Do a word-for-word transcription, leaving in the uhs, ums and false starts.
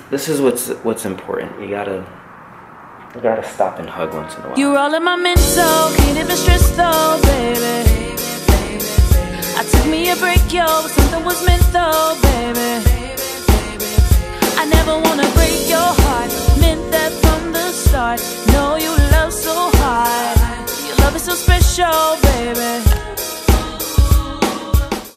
this is what's what's important. You gotta you gotta stop and hug once in a while. You're all in my mental, can't even stress though, baby. I took me a break, yo, but something was meant though, baby. I never wanna break your heart, meant that from the start. Know you love so hard, your love is so special, baby.